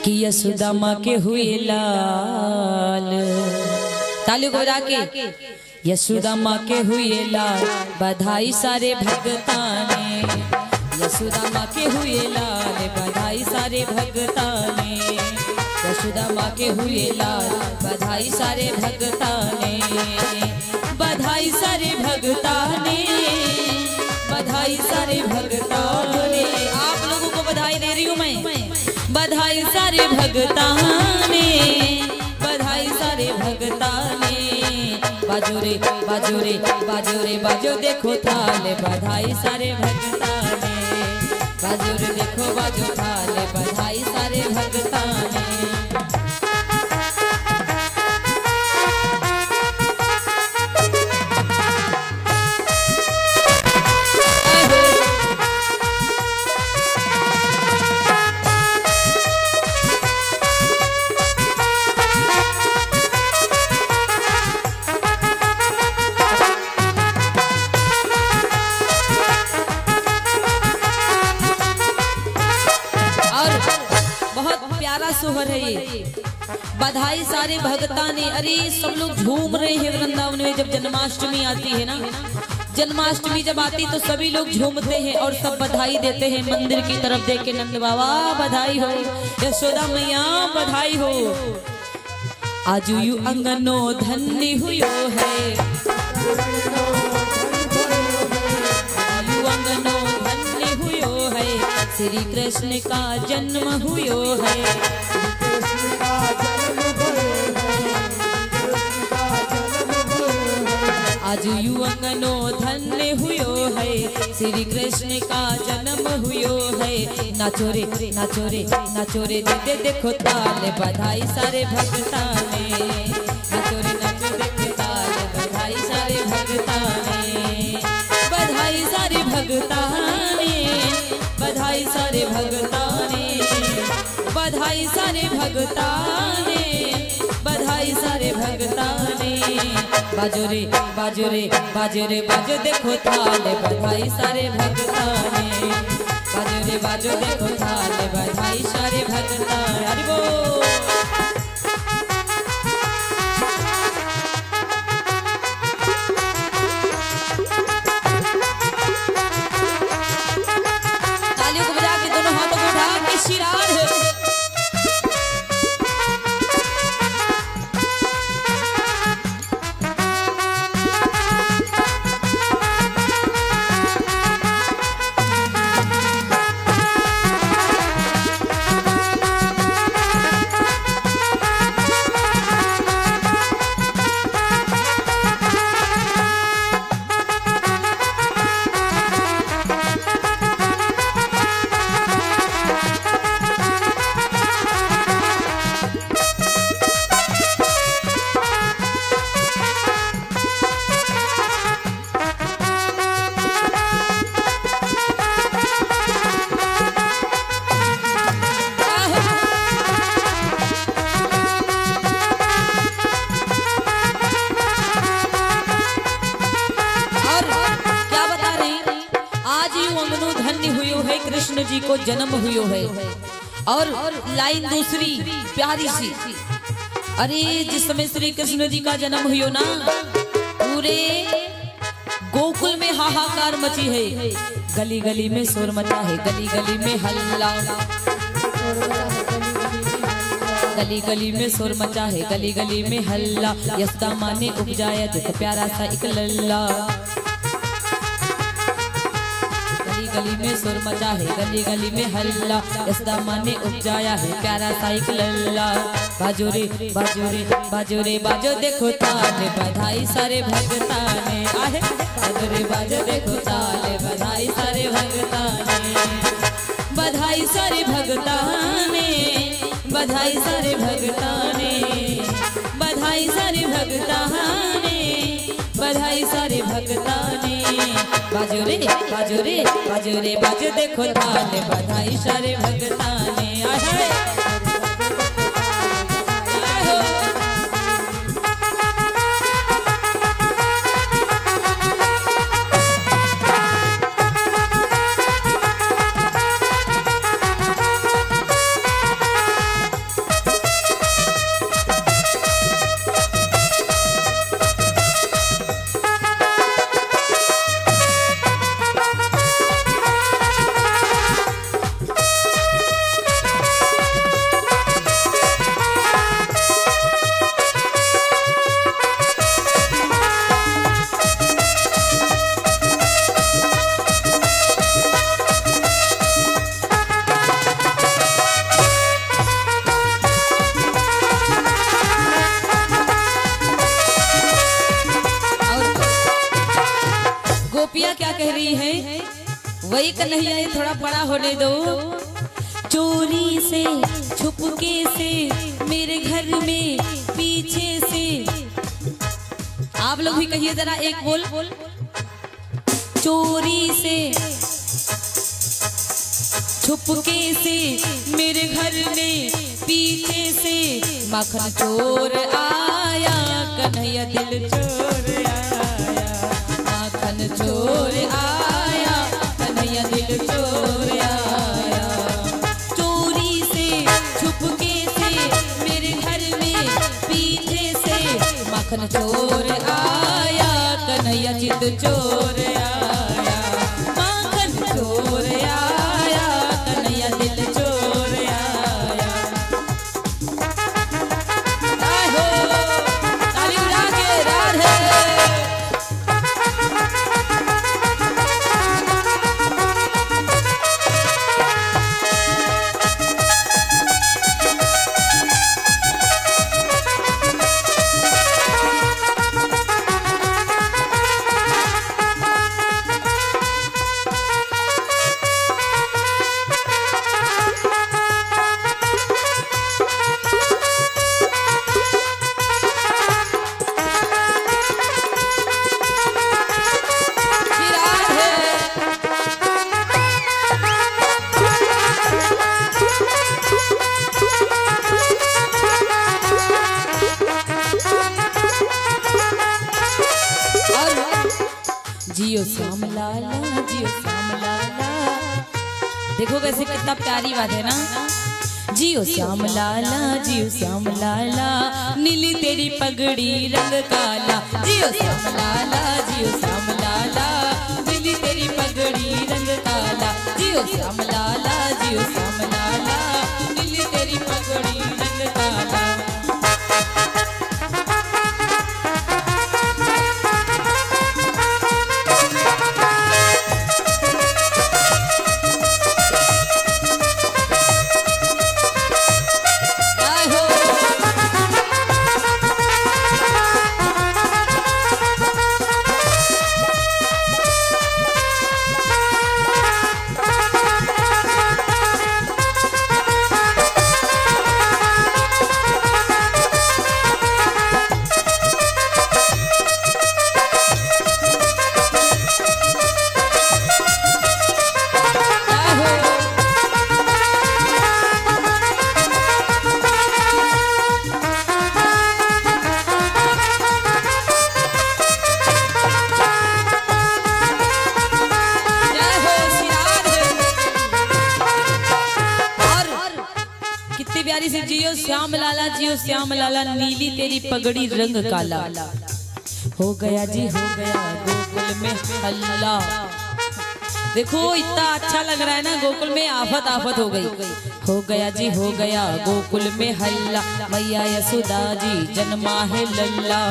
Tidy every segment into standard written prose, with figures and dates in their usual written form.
कि यशोदा माँ के हुए लाल। ताली को बजा के यशोदा माँ के हुए लाल, बधाई सारे भगताने। यशोदा माँ के हुए लाल, बधाई सारे भगताने। यशोदा माँ के हुए लाल, बधाई सारे भगताने। बधाई सारे भगताने, बधाई सारे भगताने। आप लोगों को बधाई दे रही हूँ मैं। बधाई सारे भगताने, बधाई सारे भगताने। बाजो रे बाजो रे बाजो रे बाजो देखो थाल, बधाई सारे भगताने। बाजो रे देखो बाजो थाल, बधाई सारे भगताने। सोहर है ये, बधाई सारे भगताने। अरे सब लोग झूम रहे हैं वृंदावन में। जब जन्माष्टमी आती है ना, जन्माष्टमी जब आती तो सभी लोग झूमते हैं और सब बधाई देते हैं मंदिर की तरफ देख के। नंद बाबा बधाई हो, यशोदा मैया बधाई हो। आजू यू अंगनो धन्य हुयो है, आजू अंगनो धन्य हुयो है। श्री कृष्ण का जन्म हुयो है। आज यू अंगनो धन्य हुयो है, श्री कृष्ण का जन्म हुयो है। नाचो रे नाचो रे नाचो रे दे दे देखो ताल, बधाई सारे भगताने। नाचो रे नाचो देखो ताल, बधाई सारे भगताने। बधाई सारे भगताने, बधाई सारे भगताने। बधाई सारे भगताने, बधाई सारे भगताने। बाजो रे बाजो रे बाजो रे बाजो देखो थाल, बधाई सारे भगताने। बाजो रे बाजो देखो थाल, बधाई सारे भगताने। हरि बोल। तालियों को बजा के दोनों हाथों को उठा के शिरार है। कृष्ण जी को जन्म हुयो है। और लाइन दूसरी प्यारी सी, अरे जिस समय श्री कृष्ण जी का जन्म हुयो ना, पूरे गोकुल में हाहाकार मची है। गली गली में शोर मचा है, गली गली में हल्ला। गली गली में शोर मचा है, गली गली में हल्ला। यशोदा माँ ने उपजाया दुख प्यारा सा एक लल्ला। गली में शोर मचा है, गली गली में हल्ला। यशोदा माँ ने उपजाया है प्यारा सा एक लल्ला। बाजो रे बाजो रे बाजो रे बाजो देखो ताल, बधाई सारे भगताने। आहे बाजो रे बाजो देखो ताल, बधाई सारे भगताने। बधाई सारे भगताने, बधाई सारे भगताने। बधाई सारे भगताने, बधाई सारे भगताने। बाजो रे बाजो रे बाजो रे बाजो देखो ताल, बधाई सारे भगताने। आहे कह रही है, वही कन्हैया ये थोड़ा बड़ा होने दो। चोरी से छुपके से मेरे घर में पीछे से, आप लोग भी कहिए जरा एक बोल। चोरी से छुपके से मेरे घर में पीछे से माखन चोर आया, कन्हैया दिल चोर आया, माखन चोर आया, कन्हैया दिल चोर आया। चोरी से छुपके से मेरे घर में पीछे से माखन चोर आया, कन्हैया जिद चोर आया, माखन चोर आया, कन्हैया दिल चोर आया। आहो ताली बजा के राधे। जियो श्याम लाला, जियो श्याम लाला, देखो कैसे कितना प्यारी बात है ना। जियो श्याम लाला, जियो श्याम लाला, नीली तेरी पगड़ी रंग काला। जियो श्याम लाला, जियो श्याम लाला, नीली तेरी पगड़ी रंग काला। जियो श्याम लाला, जियो श्याम लाला, नीली तेरी पगड़ी रंग काला। प्यारी से जियो श्याम लाला, जियो श्याम लाला, नीली तेरी पगड़ी रंग काला। हो गया जी हो गया गोकुल में हल्ला। देखो इतना अच्छा लग रहा है ना, गोकुल में आफत आफत हो गई। हो गया जी हो गया गोकुल में हल्ला, मैया यशोदा जी जन्मा है लल्ला।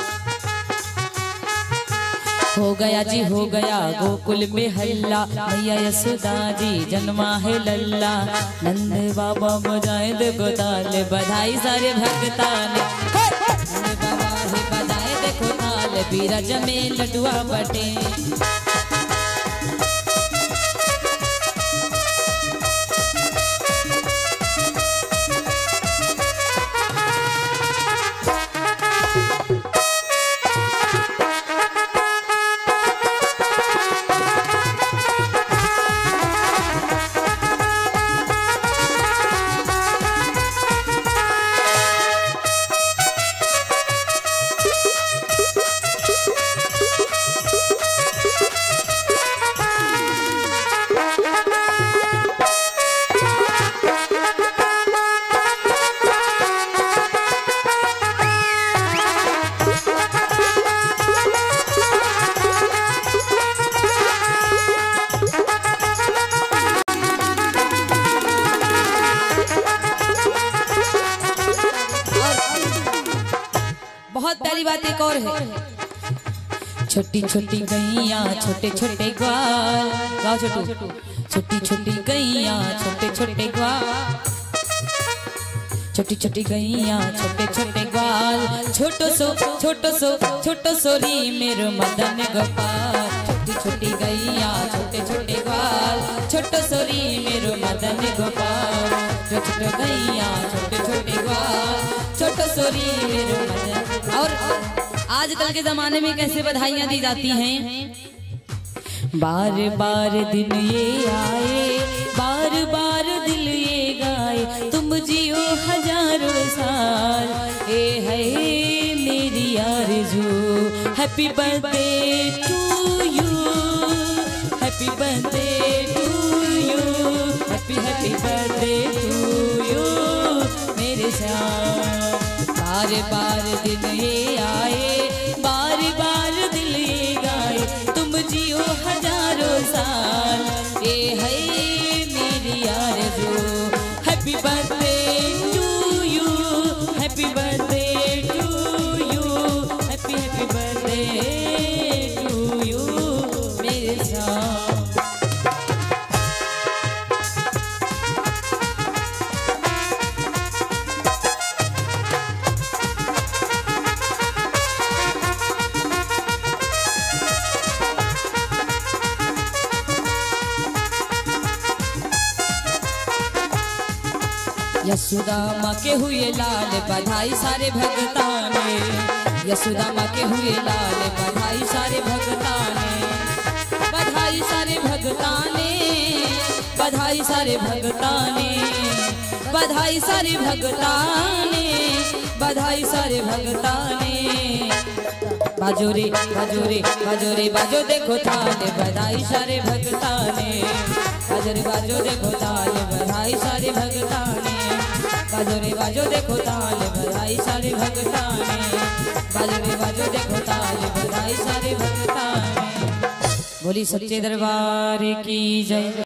हो गया जी हो गया गोकुल में हल्ला, मैया यशोदा जी जन्मा है लल्ला। नंद बाबा बजाए देखो ताल, बधाई सारे भक्ता ने। नंद बाबा ही बजाए देखो ताल, बीरज में लडुआ बटे। बहुत प्यारी बात एक और है। छोटी छोटी गैया छोटे छोटे ग्वाल, गाओ छोटू। छोटी छोटी गैया छोटे छोटे ग्वाल, छोटी छोटी गैया छोटे छोटे ग्वाल। छोटो सो री मेरो मदन गोपाल। छोटी छोटी गैया छोटे छोटे ग्वाल, छोटो सोरी मेरो मदन गोपाल। छोटो गैया छोटे छोटे ग्वाल, छोटो सोरी मेरो मदन। और आजकल के जमाने में कैसे बधाइयां दी जाती हैं? बार बार दिन ये आए, बार बार दिल ये गाए, तुम जियो हजारों साल। ए है मेरी आरज़ू, happy birthday to you, happy birthday to you, happy happy birthday to you मेरे श्याम। बार बार दिन ये आए, बार बार दिल ये गाए, तुम जियो हजारों साल। ये है मेरी आरज़ू, happy birthday to you, happy birthday to you, happy happy birthday to you मेरे साथ। यशोदा माँ के हुए लाल, बधाई सारे भगताने। यशोदा माँ के हुए लाल, बधाई सारे भगताने। बधाई सारे भगताने, बधाई सारे भगताने, बधाई सारे भगताने, बधाई सारे भगताने। बाजो रे बाजो रे बाजो रे बाजो देखो ताल, बधाई सारे भगताने। बाजो रे बाजो देखो ताल, बधाई सारे भगताने। बाजो रे बाजो देखो ताल, बधाई सारे भगताने। बाजो रे बाजो देखो ताल, बधाई सारे भगताने। बोली सच्चे दरबार की जय।